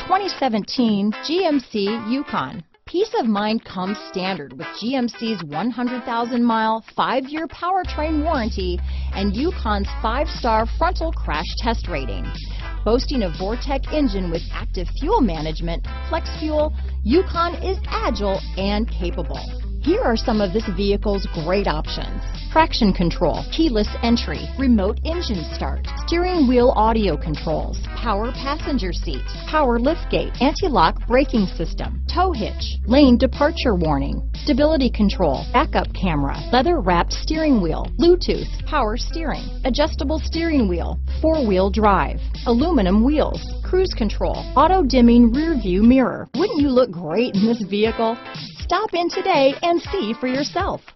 2017 GMC Yukon. Peace of mind comes standard with GMC's 100,000-mile, 5-year powertrain warranty and Yukon's 5-star frontal crash test rating. Boasting a Vortec engine with active fuel management, flex fuel, Yukon is agile and capable. Here are some of this vehicle's great options: traction control, keyless entry, remote engine start, steering wheel audio controls, power passenger seat, power liftgate, anti-lock braking system, tow hitch, lane departure warning, stability control, backup camera, leather-wrapped steering wheel, Bluetooth, power steering, adjustable steering wheel, 4-wheel drive, aluminum wheels, cruise control, auto-dimming rear-view mirror. Wouldn't you look great in this vehicle? Stop in today and see for yourself.